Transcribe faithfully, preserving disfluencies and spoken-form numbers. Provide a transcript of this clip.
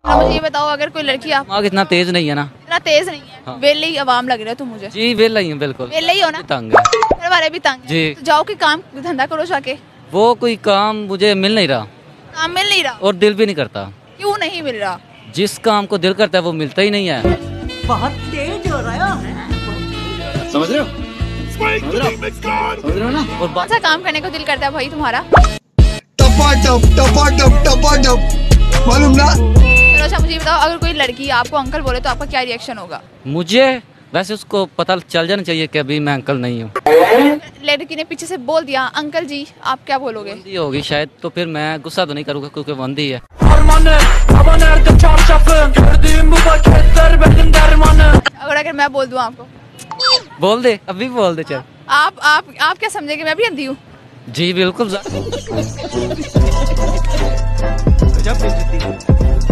अब मुझे ये बताओ, अगर कोई लड़की आप दिमाग इतना तेज नहीं है ना। इतना तेज नहीं है। हाँ। वेले ही अवाम लग रहे हो तुम मुझे। जी वेला ही हूँ बिल्कुल। वेले ही हो ना। तंग है। घर वाले भी तंग हैं। जी। तो जाओ कि काम धंधा करो जाके। वो कोई काम मुझे मिल नहीं रहा काम मिल नहीं रहा। और दिल भी नहीं करता। क्यों नहीं मिल रहा? जिस काम को दिल करता है वो मिलता ही नहीं है। बहुत तेज हो रहा है। समझ रहे हो समझ रहे हो समझ रहे हो ना। और कौन सा काम करने को दिल करता है भाई तुम्हारा? टपा टप टपा टप टपा टप मालूम ना। चलो अच्छा मुझे बताओ, अगर कोई लड़की आपको अंकल बोले तो आपका क्या रिएक्शन होगा? मुझे वैसे उसको पता चल जाना चाहिए कि अभी मैं अंकल नहीं हूँ। लड़की ने पीछे से बोल दिया अंकल जी, आप क्या बोलोगे? वंदी होगी शायद, तो फिर मैं गुस्सा तो नहीं करूँगा क्योंकि वंदी है। अगर अगर मैं बोल दूं आपको? बोल दे, अभी बोल दे चल। आप आप आप क्या समझेंगे मैं भी अंधी हूँ? जी बिल्कुल। गजब बेइज्जती।